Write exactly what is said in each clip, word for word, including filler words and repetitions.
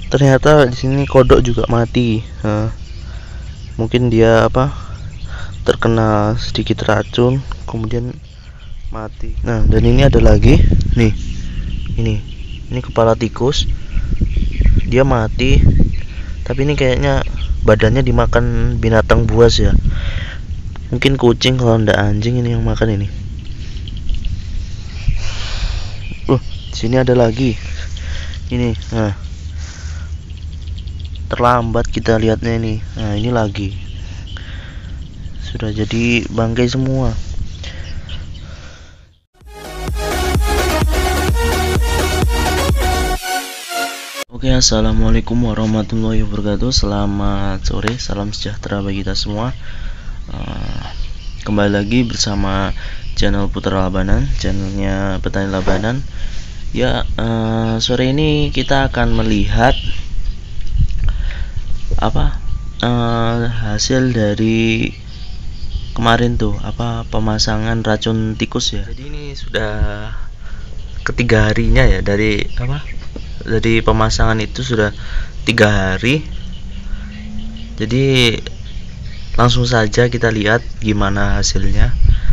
Ternyata di sini kodok juga mati. Nah, mungkin dia apa terkena sedikit racun kemudian mati. Nah, dan ini ada lagi nih, ini ini kepala tikus, dia mati, tapi ini kayaknya badannya dimakan binatang buas ya, mungkin kucing kalau ndak anjing ini yang makan ini. Uh, di sini ada lagi ini. Nah, terlambat kita lihatnya ini. Nah, ini lagi sudah jadi bangkai semua. Oke, assalamualaikum warahmatullahi wabarakatuh. Selamat sore, salam sejahtera bagi kita semua. uh, Kembali lagi bersama channel Putra Labanan, channelnya Petani Labanan. Ya, uh, sore ini kita akan melihat apa uh, hasil dari kemarin tuh apa pemasangan racun tikus ya. Jadi ini sudah ketiga harinya ya dari apa dari pemasangan itu, sudah tiga hari. Jadi langsung saja kita lihat gimana hasilnya.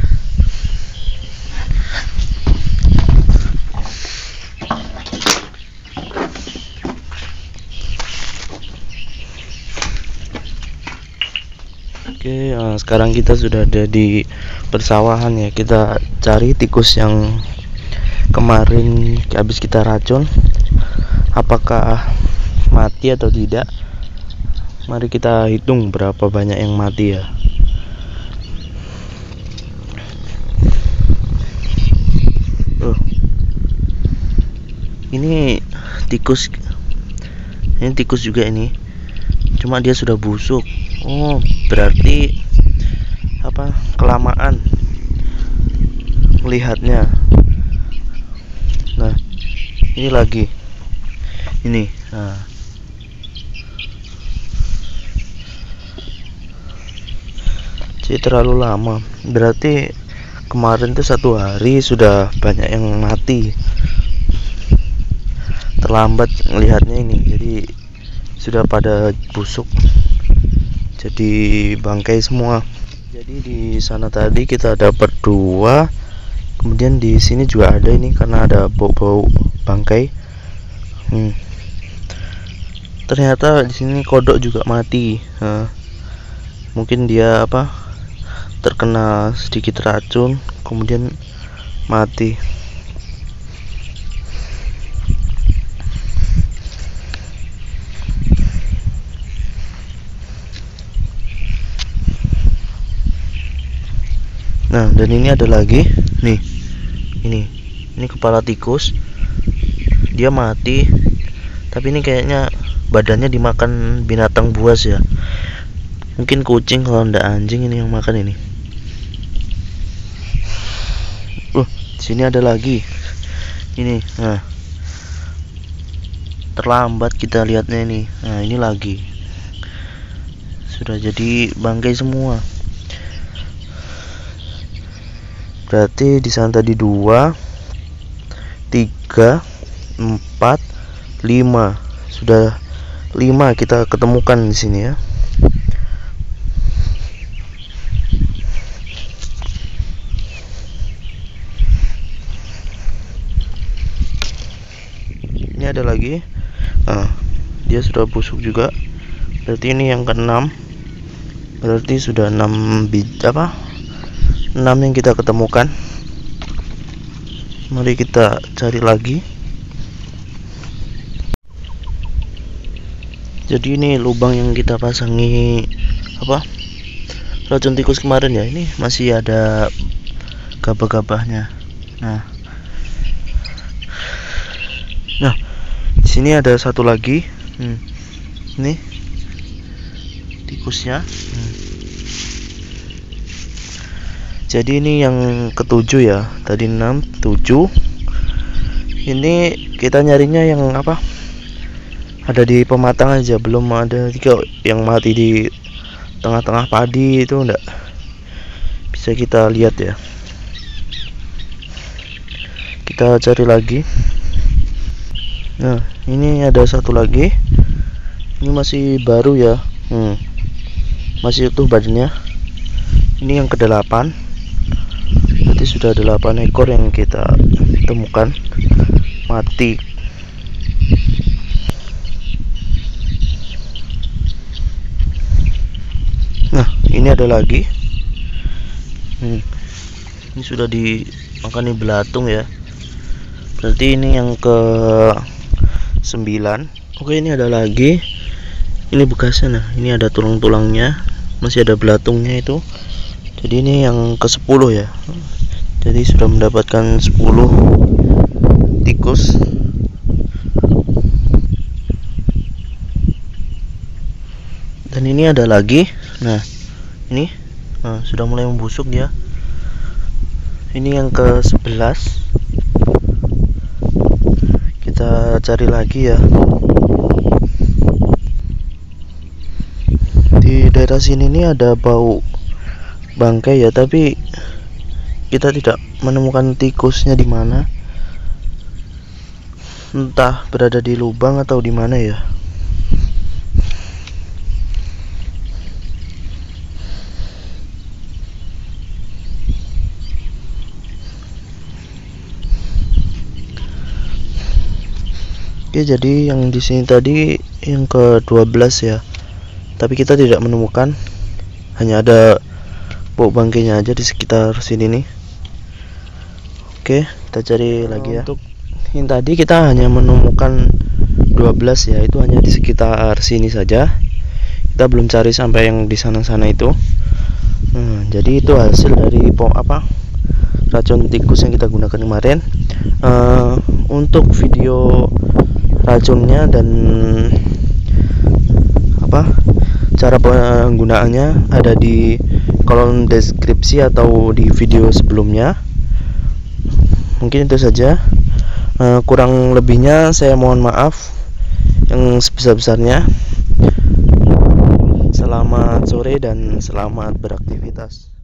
Oke, uh, sekarang kita sudah ada di persawahan ya. Kita cari tikus yang kemarin habis kita racun, apakah mati atau tidak. Mari kita hitung berapa banyak yang mati ya. uh, Ini tikus, ini tikus juga ini, cuma dia sudah busuk. Oh, berarti apa kelamaan melihatnya. Nah, ini lagi ini. Nah, jadi terlalu lama. Berarti kemarin tuh satu hari sudah banyak yang mati. Terlambat melihatnya ini, jadi sudah pada busuk, jadi bangkai semua. Jadi di sana tadi kita dapat dua, kemudian di sini juga ada ini karena ada bau-bau bangkai. Hmm. Ternyata di sini kodok juga mati. Nah, mungkin dia apa terkena sedikit racun kemudian mati. Nah, dan ini ada lagi nih, ini ini kepala tikus, dia mati, tapi ini kayaknya badannya dimakan binatang buas ya, mungkin kucing kalau ndak anjing ini yang makan ini. Uh, di sini ada lagi ini. Nah, terlambat kita lihatnya ini. Nah, ini lagi sudah jadi bangkai semua. Berarti di sana tadi dua, tiga, empat, lima, sudah lima kita ketemukan di sini ya. Ini ada lagi. Nah, dia sudah busuk juga. Berarti ini yang keenam. Berarti sudah enam biji apa? enam yang kita ketemukan. Mari kita cari lagi. Jadi ini lubang yang kita pasangi apa racun tikus kemarin ya, ini masih ada gabah-gabahnya. Nah, nah di sini ada satu lagi. Hmm. Ini tikusnya. Hmm. Jadi ini yang ketujuh ya, tadi enam, tujuh. Ini kita nyarinya yang apa ada di pematang aja, belum ada tiga yang mati di tengah-tengah padi itu enggak bisa kita lihat ya. Kita cari lagi. Nah, ini ada satu lagi. Ini masih baru ya, hmm. masih utuh badannya. Ini yang kedelapan, berarti sudah delapan ekor yang kita temukan mati. Nah, ini ada lagi. Hmm. Ini sudah dimakan belatung ya. Berarti ini yang ke sembilan. Oke, ini ada lagi. Ini bekasnya. Nah, ini ada tulang-tulangnya, masih ada belatungnya itu. Jadi ini yang ke sepuluh ya. Jadi sudah mendapatkan sepuluh tikus. Dan ini ada lagi. Nah, ini nah, sudah mulai membusuk dia. Ini yang ke sebelas. Kita cari lagi ya. Di daerah sini nih ada bau bangkai ya, tapi kita tidak menemukan tikusnya di mana. Entah berada di lubang atau di mana ya. Oke, jadi yang di sini tadi yang ke dua belas ya. Tapi kita tidak menemukan, hanya ada bau bangkainya aja di sekitar sini nih. Oke, kita cari lagi ya. Untuk yang tadi kita hanya menemukan dua belas ya, itu hanya di sekitar sini saja. Kita belum cari sampai yang di sana-sana itu. Hmm, jadi itu hasil dari pom apa racun tikus yang kita gunakan kemarin. Uh, untuk video racunnya dan apa cara penggunaannya ada di kolom deskripsi atau di video sebelumnya. Mungkin itu saja, uh, kurang lebihnya saya mohon maaf yang sebesar-besarnya. Selamat sore dan selamat beraktivitas.